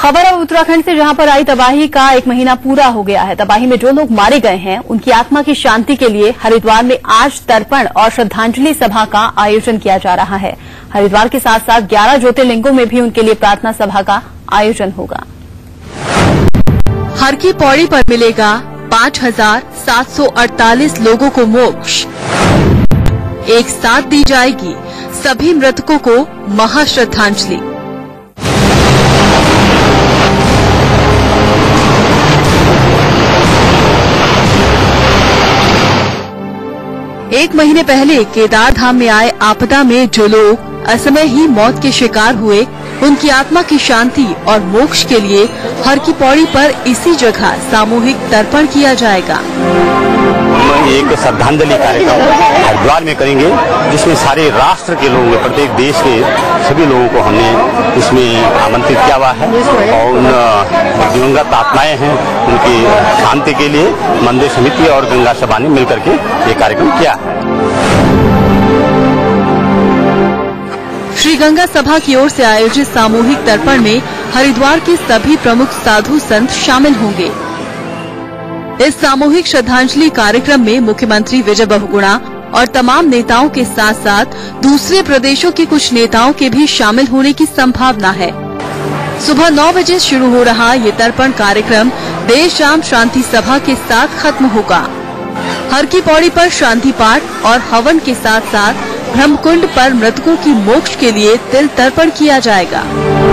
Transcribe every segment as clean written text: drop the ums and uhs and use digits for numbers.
खबर अब उत्तराखंड से, जहां पर आई तबाही का 1 महीना पूरा हो गया है। तबाही में जो लोग मारे गए हैं उनकी आत्मा की शांति के लिए हरिद्वार में आज तर्पण और श्रद्धांजलि सभा का आयोजन किया जा रहा है। हरिद्वार के साथ साथ 11 ज्योतिर्लिंगों में भी उनके लिए प्रार्थना सभा का आयोजन होगा। हर की पौड़ी पर मिलेगा 5,748 लोगों को मोक्ष। एक साथ दी जाएगी सभी मृतकों को महाश्रद्धांजलि। एक महीने पहले केदार धाम में आए आपदा में जो लोग असमय ही मौत के शिकार हुए, उनकी आत्मा की शांति और मोक्ष के लिए हर की पौड़ी पर इसी जगह सामूहिक तर्पण किया जाएगा। हम एक श्रद्धांजलि कार्यक्रम हरिद्वार में करेंगे, जिसमें सारे राष्ट्र के लोगों, प्रत्येक देश के सभी लोगों को हमने इसमें आमंत्रित किया हुआ है और उन दिवंगत आत्माएं हैं उनकी शांति के लिए मंदिर समिति और गंगा सभा ने मिलकर के ये कार्यक्रम किया है। श्री गंगा सभा की ओर से आयोजित सामूहिक तर्पण में हरिद्वार के सभी प्रमुख साधु संत शामिल होंगे। इस सामूहिक श्रद्धांजलि कार्यक्रम में मुख्यमंत्री विजय बहुगुणा और तमाम नेताओं के साथ साथ दूसरे प्रदेशों के कुछ नेताओं के भी शामिल होने की संभावना है। सुबह 9 बजे शुरू हो रहा ये तर्पण कार्यक्रम देर शाम शांति सभा के साथ खत्म होगा। हर की पौड़ी पर शांति पाठ और हवन के साथ साथ ब्रह्मकुंड पर मृतकों की मोक्ष के लिए तिल तर्पण किया जाएगा।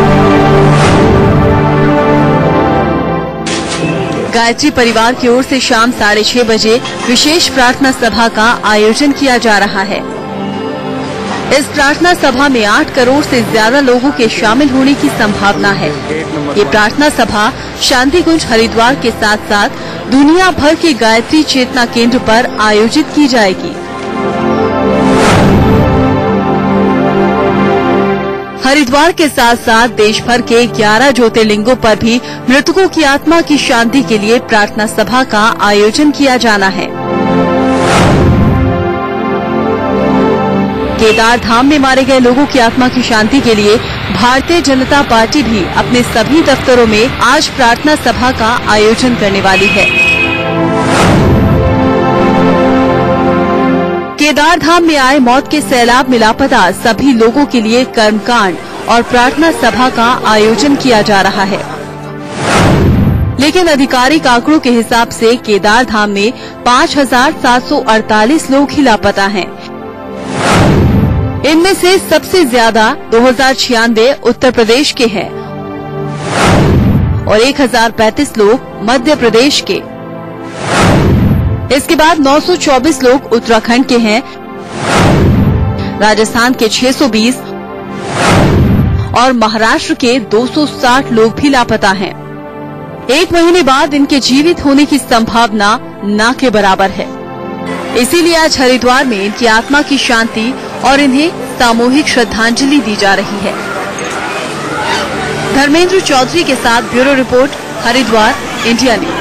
गायत्री परिवार की ओर से शाम 6:30 बजे विशेष प्रार्थना सभा का आयोजन किया जा रहा है। इस प्रार्थना सभा में 8 करोड़ से ज्यादा लोगों के शामिल होने की संभावना है। ये प्रार्थना सभा शांति कुंज हरिद्वार के साथ साथ दुनिया भर के गायत्री चेतना केंद्र पर आयोजित की जाएगी। हरिद्वार के साथ साथ देश भर के 11 ज्योतिर्लिंगों पर भी मृतकों की आत्मा की शांति के लिए प्रार्थना सभा का आयोजन किया जाना है। केदार धाम में मारे गए लोगों की आत्मा की शांति के लिए भारतीय जनता पार्टी भी अपने सभी दफ्तरों में आज प्रार्थना सभा का आयोजन करने वाली है। केदार धाम में आए मौत के सैलाब में लापता सभी लोगों के लिए कर्मकांड और प्रार्थना सभा का आयोजन किया जा रहा है। लेकिन आधिकारिक आंकड़ों के हिसाब से केदार धाम में 5,748 लोग ही लापता हैं। इनमें से सबसे ज्यादा 2096 उत्तर प्रदेश के हैं और 1,035 लोग मध्य प्रदेश के। इसके बाद 924 लोग उत्तराखंड के हैं, राजस्थान के 620 और महाराष्ट्र के 260 लोग भी लापता हैं। 1 महीने बाद इनके जीवित होने की संभावना ना के बराबर है। इसीलिए आज हरिद्वार में इनकी आत्मा की शांति और इन्हें सामूहिक श्रद्धांजलि दी जा रही है। धर्मेंद्र चौधरी के साथ bureau report, Haridwar, India news.